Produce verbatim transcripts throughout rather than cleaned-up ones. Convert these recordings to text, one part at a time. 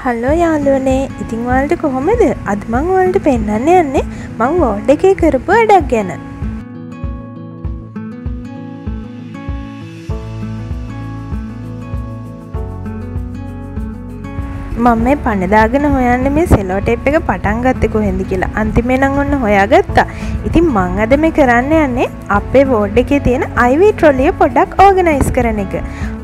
Hello යාළුවනේ, ඉතින් ඔයාලට කොහොමද? අද මම ඔයාලට පෙන්නන්න යන්නේ මම වෝඩ් එකේ කරපු වැඩක් ගැන. මම මේ පණ දාගෙන හොයන්නේ මේ සෙලෝ ටේප් එක පටන් ගත්තේ කොහෙන්ද කියලා. අන්තිමේ නම් ඔන්න හොයාගත්තා. ඉතින් මම අද මේ කරන්න යන්නේ අපේ වෝඩ් එකේ තියෙන I V ට්‍රොලිය පොඩ්ඩක් ඕගනයිස් කරන එක.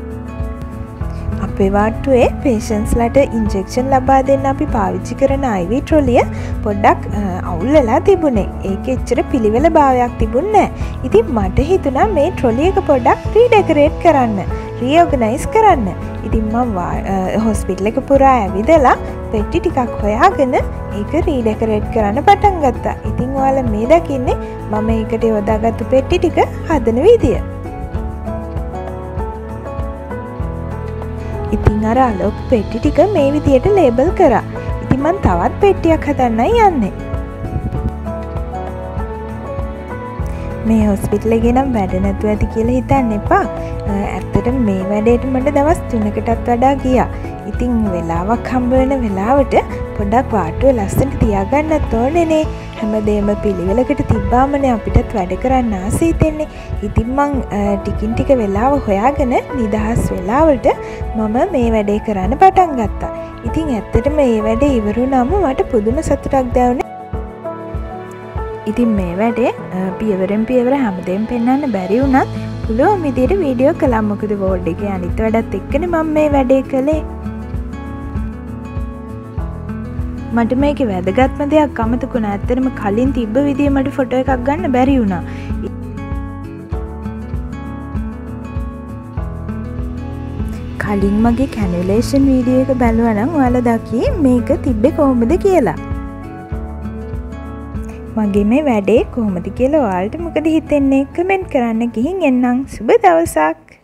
අපේ වාට්ටුවේ පේෂන්ස්ලට ඉන්ජෙක්ෂන් ලබා දෙන්න අපි පාවිච්චි කරන I V ට්‍රොලිය පොඩ්ඩක් අවුල් වෙලා තිබුණේ. ඒක එච්චර පිළිවෙල භාවයක් තිබුණේ නැහැ. ඉතින් මට හිතුණා මේ ට්‍රොලි එක පොඩ්ඩක් රීඩෙකොරේට් කරන්න, රීօර්ගනයිස් කරන්න. ඉතින් මම හොස්පිටල් එක පුරා ඇවිදලා පෙට්ටි ටිකක් හොයාගෙන ඒක රීඩෙකොරේට් කරන්න පටන් ගත්තා. ඉතින් ඔයාලා මේ දකින්නේ මම ඒකට යොදාගත්තු පෙට්ටි ටික හදන විදිය. ඉතින් අර අලෝක පෙට්ටි ටික මේ විදියට ලේබල් කරා. ඉතින් මම තවත් පෙට්ටියක් හදන්නයි යන්නේ. මේ හොස්පිටල් එකේ නම් වැඩ නැතුව ඇති කියලා හිතන්න එපා. ඇත්තටම මේ වැඩේට මට දවස් තුනකටත් වඩා ගියා. ඉතින් වෙලාවක් හම්බ වෙන වෙලාවට පොඩ්ඩක් වාට්ටුව ලස්සනට තියාගන්නත් ඕනේනේ. හැමදේම පිළිවෙලකට තිබ්බාමනේ අපිටත් වැඩ කරන්න ආස හිතෙන්නේ. ඉතින් මං ටිකින් ටික වෙලාව හොයාගෙන නිදහස් වෙලාවට මම මේ වැඩේ කරන්න පටන් ගත්තා. ඉතින් ඇත්තටම මේ වැඩේ ඉවර වුණාම මට පුදුම සතුටක් දැනුනේ. ඉතින් මේ වැඩේ පියවරෙන් පියවර හැමදේම පෙන්වන්න බැරි වුණත් පුළුවන් විදියට වීඩියෝ කළා. මොකද වෝඩ් එකේ අනිත් වැඩත් එක්කනේ මම මේ වැඩේ කළේ. මට මේකේ වැදගත්ම දෙයක් අමතකුණා. ඇත්තටම කලින් තිබ්බ විදිය මට ෆොටෝ එකක් ගන්න බැරි වුණා. කලින් මගේ කැනුලේෂන් වීඩියෝ එක බැලුවා නම් ඔයාලා දකි මේක තිබ්බේ කොහොමද කියලා. මගේ මේ වැඩේ කොහොමද කියලා ඔයාලට මොකද හිතෙන්නේ? කමෙන්ට් කරන්න ගිහින් එන්නම්. සුබ දවසක්.